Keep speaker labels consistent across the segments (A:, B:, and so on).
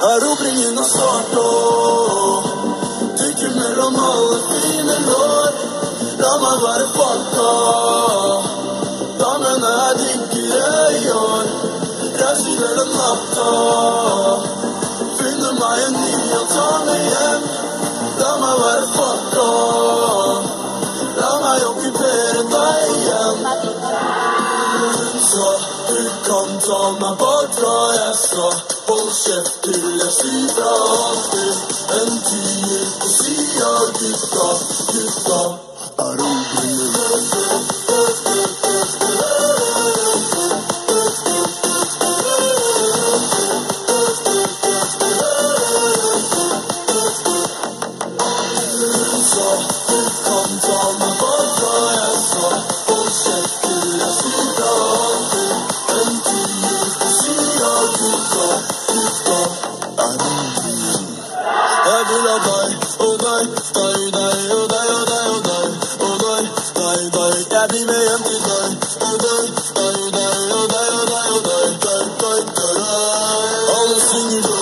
A: Erobringen har startet. Dykker mellom alle fine lår. La meg være pakka. Damene er diggere i år. Reiser hele natta. Finner meg en ny og tar meg hjem. La meg være pakka. La meg okkupere deg igjen. Så du kan ta meg bakfra, jeg skal hold kjeft til jeg sier fra alltid. En tier på siden av gutta, gutta er odringen. Så du kan ta meg bakfra, jeg skal hold kjeft til jeg sier fra alltid. En tier på siden av gutta, gutta er odringen. Jeg vil ha deg og deg, deg, deg og deg og deg og deg og deg, deg, deg. Jeg blir med hjem til deg og deg, deg, deg og deg og deg og deg, deg, deg, deg. Alle synger deg.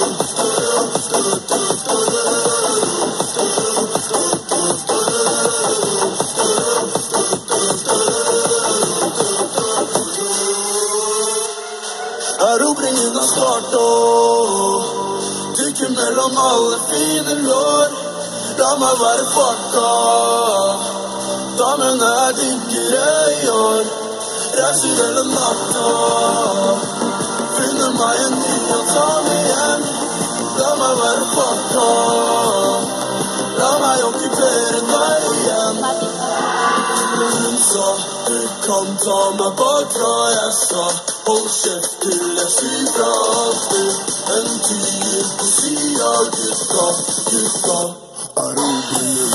A: Erobringen har startet. Dykker mellom alle fine lår. La meg være pakka. Damene er diggere i år. Reiser hele natta. Finner meg en ny og tar meg hjem. La meg være pakka. La meg okkupere deg igjen. Hun sa du kan ta meg bakfra, jeg skal hold kjeft til jeg sier fra alltid. En tier på siden av gutta, gutta er odringen.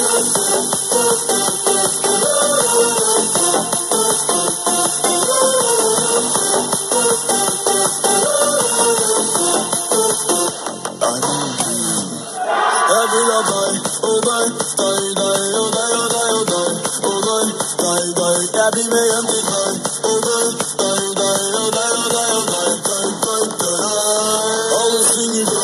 A: Jeg vil ha deg og deg, deg, deg og deg og deg og deg og deg, deg, deg. Jeg blir med hjem til deg og deg, deg, deg og deg og deg og deg, deg, deg, deg. Alle synger deg.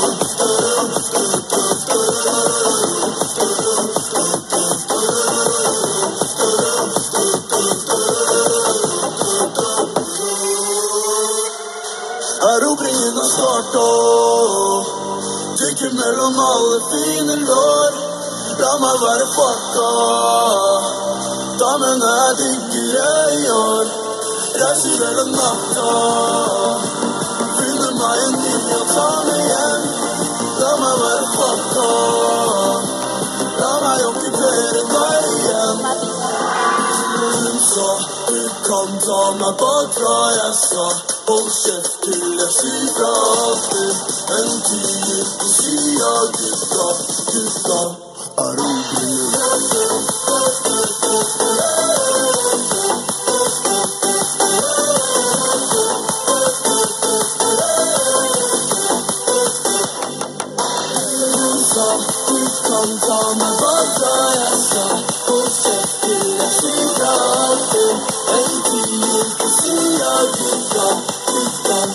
A: Erobringen har startet. Dykker mellom alle fine lår. La meg være pakka. Damene er diggere i år. Reiser hele natta. Finner meg en ny og tar meg hjem. La meg være pakka. La meg okkupere deg igjen. Hun sa du kan ta meg bakfra, jeg skal hold kjeft til jeg sier fra alltid. En tier på siden av gutta, gutta er odringen. Hun sa du kan ta meg bakfra, jeg skal hold kjeft til jeg sier fra alltid. En tier på siden av gutta, gutta